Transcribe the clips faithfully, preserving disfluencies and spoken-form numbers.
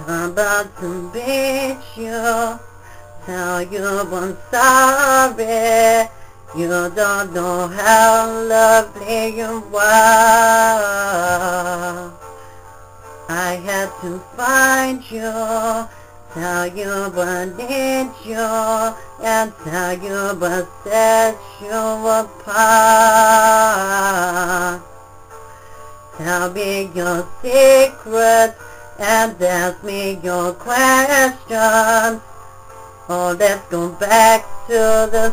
I'm about to beat you, tell you I'm sorry. You don't know how lovely you are. I had to find you, tell you I need you, and tell you I set you apart. Tell me your secrets and ask me your questions. Oh, let's go back to the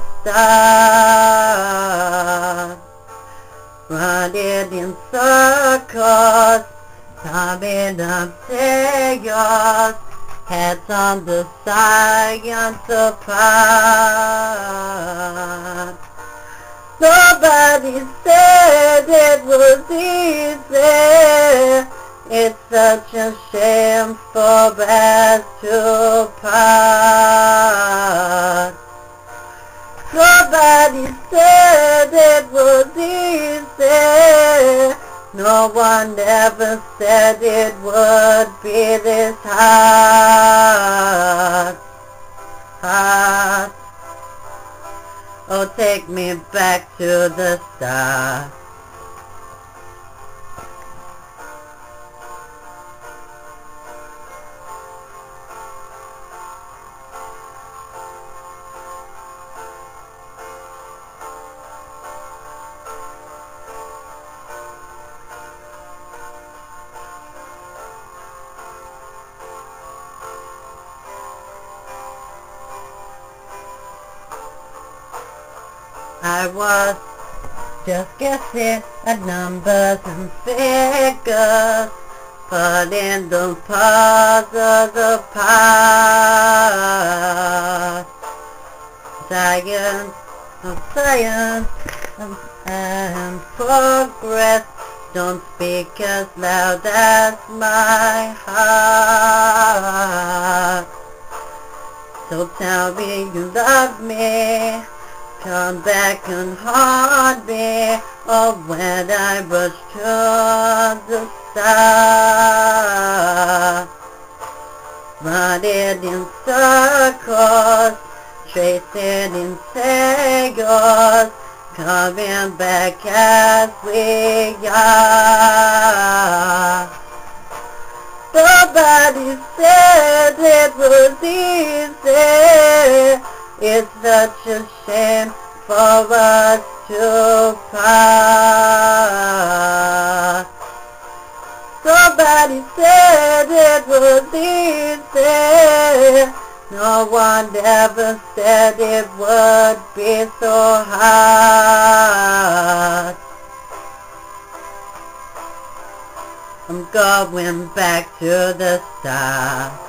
start. Running in circles, coming up chaos, heads on the science apart. Nobody said it was easy. It's such a shame for us to part. Nobody said it was easy. No one ever said it would be this hard. Hard. Oh, take me back to the start. I was just guessing at numbers and figures, putting the puzzles apart. Science of science and, and progress don't speak as loud as my heart. So tell me you love me, come back and haunt me, or when I rush to the start. Running in circles, chasing in chaos, coming back as we are. Nobody said it was easy. It's such a shame for us to part. Somebody said it was easy. No one ever said it would be so hard. I'm going back to the start.